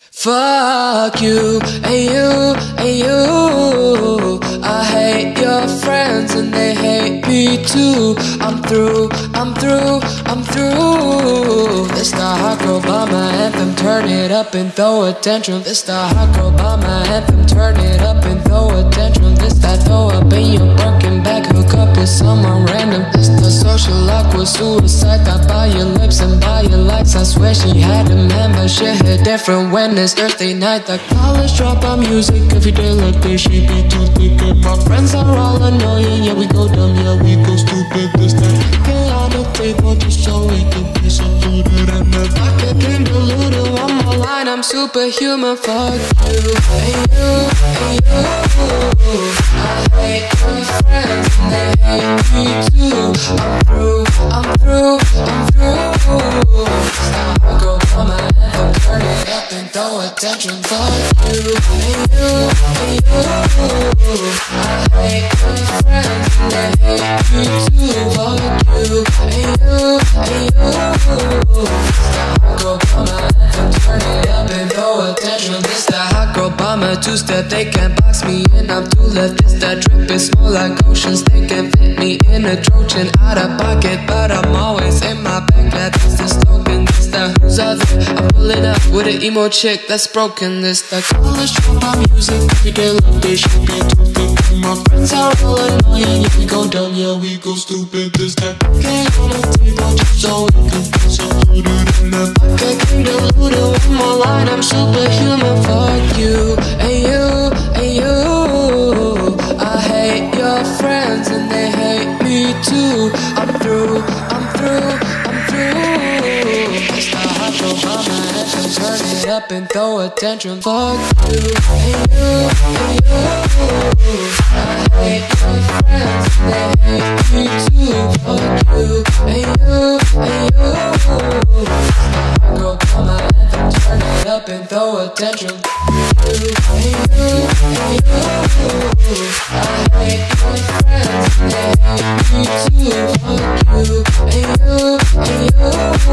Fuck you, and you, and you. I hate your friends and they hate me too. I'm through, I'm through, I'm through. This the hot girl by my anthem. Turn it up and throw a tantrum. This the hot girl by my anthem. Turn it up and throw a tantrum. This that throw up in your broken back. Hook up with someone random. This the social awkward suicide. Got by your lips and by your likes. I swear she had a man, but shit hit different when it's Thursday night. The college dropout music every day like this. She be too thick and my friends are all annoying. Yeah, we go dumb, yeah, we go stupid. This that get on the table just so we can be secluded. And if I get deluded one more line, I'm superhuman. Fuck you, and you, and you. I hate your friends and they hate me too. I'm through, I'm through, I'm through. Stop, I go on my anthem. Turn it up and throw a tantrum. Fuck you, and you, and you. I hate your friends and they hate me too. Fuck you, and you, and you. Stop, I go on my anthem. Turn it up and throw a tantrum. This the hot girl by my two-step. They can't box me in, I'm too left. This that drip is small like oceans. They can fit me in a Trojan. Out of pocket, but I'm always in my bag. That's the slogan. This that who's out there. I'm pulling up with an emo chick that's broken. This that college dropout music. Every day like this should be too thick. My friends are all annoying. Yeah, we go dumb, yeah, we go stupid. This that get on the table just so we can be secluded. And if I get deluded one more line, I'm superhuman. Fuck you, and you, and you. I hate your friends and they hate me too. I'm through, I'm through, I'm through. It's the hot girl by my anthem. Turn it up and throw a tantrum. Fuck you, and you, and you. I hate your friends and they hate me too. Fuck you, and you, and you. It's the hot girl by my anthem. Turn it up and throw a tantrum. And you, and you. I hate your friends and they hate me too. Fuck you, and you, and you.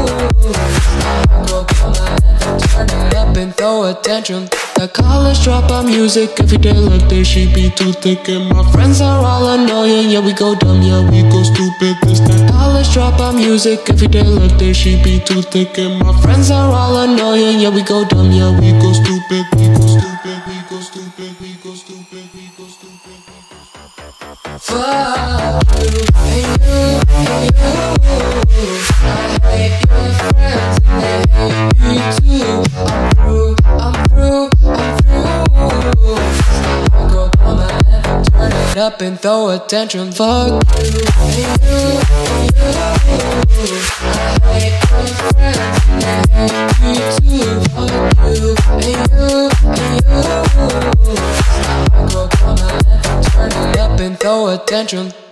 I go on my anthem. Turn it up and throw a tantrum. The college dropout music every day like this. She be too thick and my friends are all annoying. Yeah, we go dumb, yeah, we go stupid. This that college dropout music every day like this. She be too thick and my friends are all annoying. Yeah, we go dumb, yeah, we go stupid. We go stupid, we go stupid, we go stupid, we go stupid. Fuck you, and you, and you. I hate your friends and they hate me too. I'm through, I'm through, I'm through. Stop, I go on my anthem. Turn it up and throw a tantrum. Fuck you, and you, and you. I hate your friends and they hate me too. Fuck you, and you, and you. Stop, I go on my anthem. Turn it up and throw a tantrum.